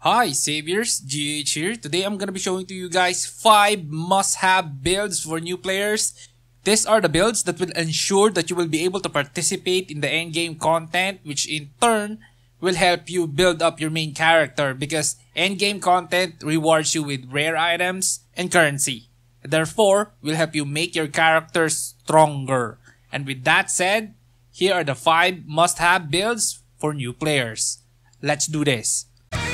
Hi Saviors, GH here. Today I'm gonna be showing to you guys 5 must-have builds for new players. These are the builds that will ensure that you will be able to participate in the endgame content, which in turn will help you build up your main character because endgame content rewards you with rare items and currency. Therefore, will help you make your character stronger. And with that said, here are the 5 must-have builds for new players. Let's do this.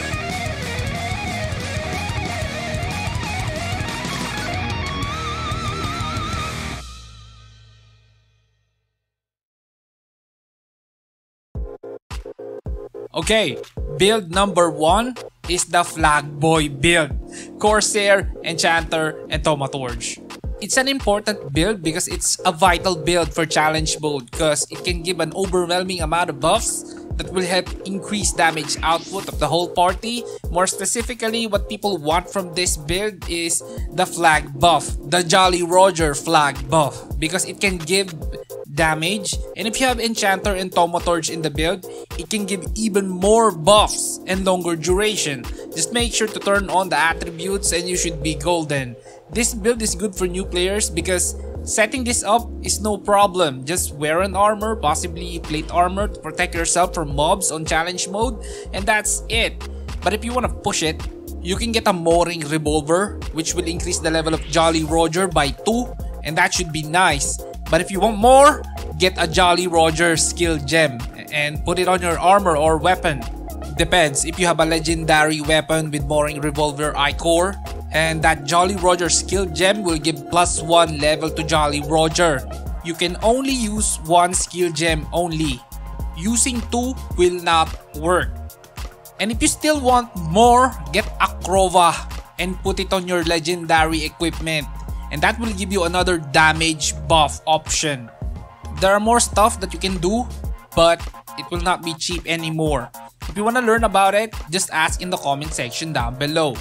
Okay, build number 1 is the Flag Boy build. Corsair, Enchanter, and Thaumaturge. It's an important build because it's a vital build for challenge mode because it can give an overwhelming amount of buffs that will help increase damage output of the whole party. More specifically, what people want from this build is the flag buff, the Jolly Roger flag buff, because it can give damage, and if you have Enchanter and Thaumaturge in the build, it can give even more buffs and longer duration. Just make sure to turn on the attributes and you should be golden. This build is good for new players because setting this up is no problem. Just wear an armor, possibly plate armor to protect yourself from mobs on challenge mode, and that's it. But if you want to push it, you can get a Mooring Revolver, which will increase the level of Jolly Roger by 2, and that should be nice. But if you want more, get a Jolly Roger skill gem and put it on your armor or weapon. Depends if you have a legendary weapon with Mooring Revolver Ichor, and that Jolly Roger skill gem will give +1 level to Jolly Roger. You can only use 1 skill gem only. Using 2 will not work. And if you still want more, get Akrova and put it on your legendary equipment, and that will give you another damage buff option. There are more stuff that you can do, but it will not be cheap anymore. If you want to learn about it, just ask in the comment section down below.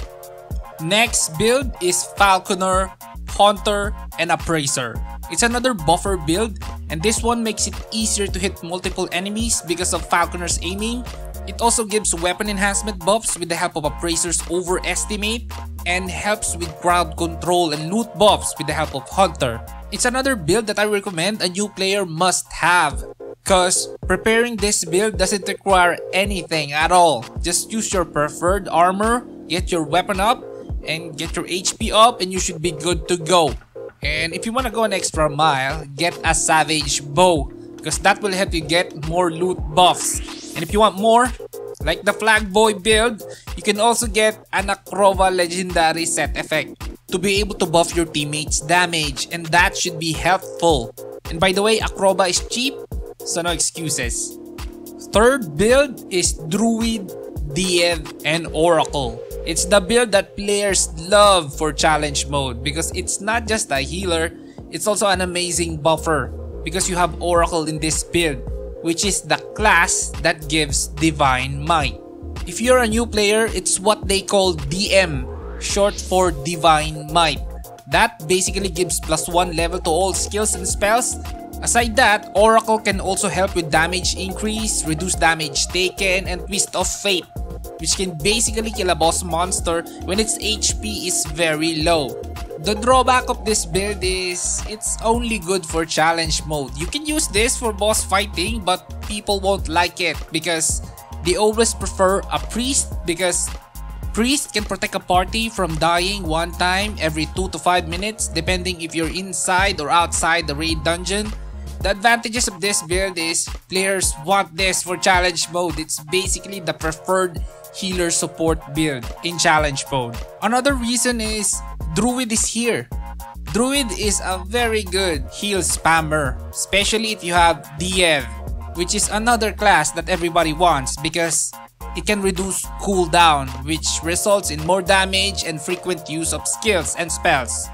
Next build is Falconer, Hunter, and Appraiser. It's another buffer build, and this one makes it easier to hit multiple enemies because of Falconer's aiming. It also gives weapon enhancement buffs with the help of Appraiser's Overestimate, and helps with crowd control and loot buffs with the help of Hunter. It's another build that I recommend a new player must have, cause preparing this build doesn't require anything at all. Just use your preferred armor, get your weapon up, and get your HP up, and you should be good to go. And if you want to go an extra mile, get a Savage Bow, because that will help you get more loot buffs. And if you want more, like the Flag Boy build, you can also get an Akrova legendary set effect to be able to buff your teammates' damage, and that should be helpful. And by the way, Akrova is cheap, so no excuses. Third build is Druid, Diev, and Oracle. It's the build that players love for challenge mode because it's not just a healer, it's also an amazing buffer because you have Oracle in this build, which is the class that gives Divine Might. If you're a new player, it's what they call DM, short for Divine Might. That basically gives +1 level to all skills and spells. Aside that, Oracle can also help with damage increase, reduce damage taken, and Twist of Fate, which can basically kill a boss monster when its HP is very low. The drawback of this build is it's only good for challenge mode. You can use this for boss fighting, but people won't like it because they always prefer a priest, because priest can protect a party from dying one time every 2 to 5 minutes depending if you're inside or outside the raid dungeon. The advantages of this build is players want this for challenge mode. It's basically the preferred healer support build in challenge mode. Another reason is Druid is here. Druid is a very good heal spammer, especially if you have Diev, which is another class that everybody wants because it can reduce cooldown, which results in more damage and frequent use of skills and spells.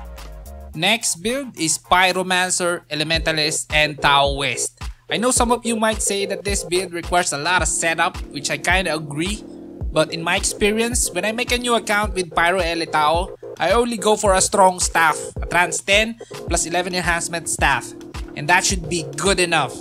Next build is Pyromancer, Elementalist, and Taoist. I know some of you might say that this build requires a lot of setup, which I kinda agree. But in my experience, when I make a new account with Pyro Elitao, I only go for a strong staff, a Trans 10 plus 11 enhancement staff. And that should be good enough.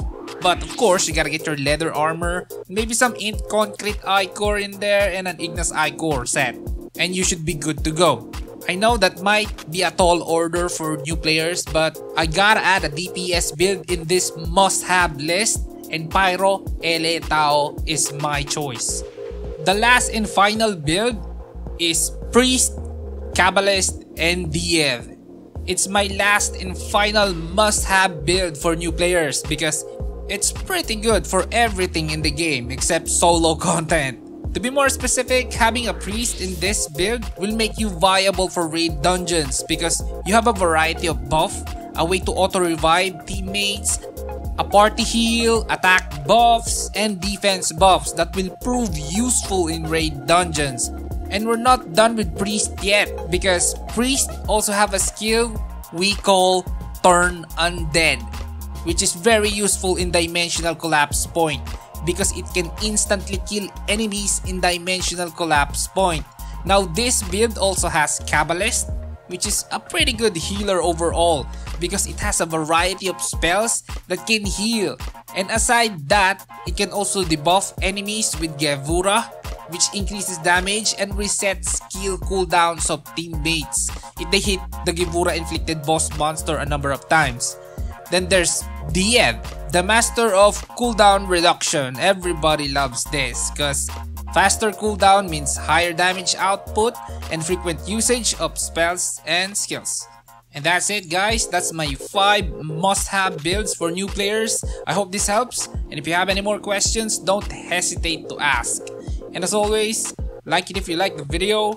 But of course, you gotta get your leather armor, maybe some int concrete ichor in there, and an Ignis ichor set. And you should be good to go. I know that might be a tall order for new players, but I gotta add a DPS build in this must-have list, and Pyro Ele Tao is my choice. The last and final build is Priest, Kabbalist, and Diev. It's my last and final must-have build for new players because it's pretty good for everything in the game except solo content. To be more specific, having a priest in this build will make you viable for raid dungeons because you have a variety of buff, a way to auto-revive teammates, a party heal, attack buffs, and defense buffs that will prove useful in raid dungeons. And we're not done with Priest yet because Priest also have a skill we call Turn Undead, which is very useful in Dimensional Collapse Point because it can instantly kill enemies in Dimensional Collapse Point. Now this build also has Kabbalist, which is a pretty good healer overall because it has a variety of spells that can heal. And aside that, it can also debuff enemies with Gevura, which increases damage and resets skill cooldowns of teammates if they hit the Gevura inflicted boss monster a number of times. Then there's Diev, the master of cooldown reduction. Everybody loves this because faster cooldown means higher damage output and frequent usage of spells and skills. And that's it guys, that's my 5 must-have builds for new players. I hope this helps, and if you have any more questions, don't hesitate to ask. And as always, like it if you like the video,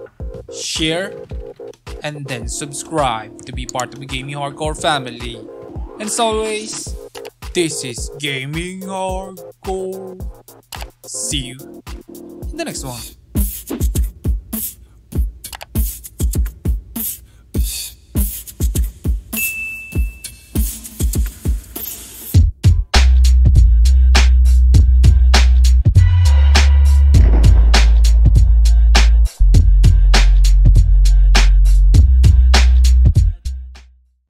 share, and then subscribe to be part of the Gaming Hardcore family. And as always, this is Gaming Hardcore. See you in the next one.